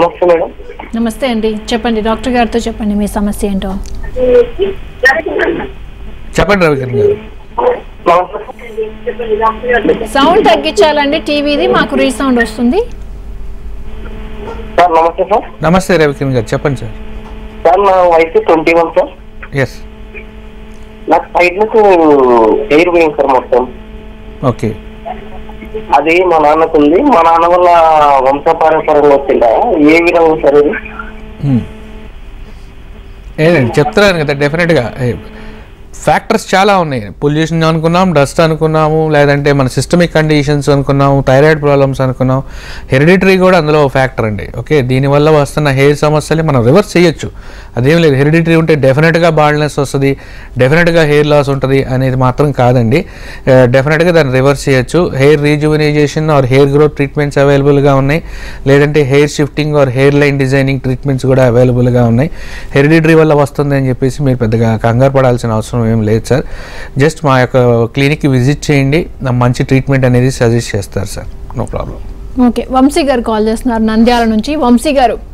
నమస్తే మేడం. నమస్తే అండి, చెప్పండి డాక్టర్ గారితో చెప్పండి మీ సమస్య ఏంటో. చెప్పండి రవికిరణ్ గారు. సౌండ్ తగ్గించాలండి టీవీది, మాకు రీసౌండ్ వస్తుంది. సార్ నమస్తే సార్. నమస్తే రవికిరణ్ గారు, చెప్పండి సార్. సార్ నా వయసు 21 సార్. ఎస్. నాకు సైడ్ నుంచి హెయిర్ పోయింది సార్ మొత్తం. ఓకే. అది మా నాన్నకు ఉంది. మా నాన్న వల్ల వంశపారంపర్యంగా వచ్చిందా, ఏ విధంగా సార్ ఇది? ఏదండి చెప్తున్నాను కదా, డెఫినెట్గా ఫ్యాక్టర్స్ చాలా ఉన్నాయి. పొల్యూషన్ అనుకున్నాం, డస్ట్ అనుకున్నాము, లేదంటే మన సిస్టమిక్ కండిషన్స్ అనుకున్నాము, థైరాయిడ్ ప్రాబ్లమ్స్ అనుకున్నాం, హెరిడిటరీ కూడా అందులో ఫ్యాక్టర్ అండి. ఓకే, దీనివల్ల వస్తున్న హెయిర్ సమస్యలు మనం రివర్స్ చేయొచ్చు, అదేం లేదు. హెరిడిటరీ ఉంటే డెఫినెట్గా బాల్డ్నెస్ వస్తుంది, డెఫినెట్గా హెయిర్ లాస్ ఉంటుంది అనేది మాత్రం కాదండి. డెఫినెట్గా దాన్ని రివర్స్ చేయొచ్చు. Hair rejuvenation or hair growth treatments అవైలబుల్గా ఉన్నాయి, లేదంటే hair shifting or hairline designing treatments కూడా అవైలబుల్గా ఉన్నాయి. హెరిడిటరీ వల్ల వస్తుంది అని చెప్పేసి మీరు పెద్దగా కంగారు పడాల్సిన అవసరం ఏం లేదు సార్. జస్ట్ మా యొక్క క్లినిక్కి విజిట్ చేయండి, మంచి ట్రీట్మెంట్ అనేది సజెస్ట్ చేస్తారు sir, no problem. Okay, Vamsi గారు కాల్ చేస్తున్నారు నంద్యాల నుంచి. వంశీ గారు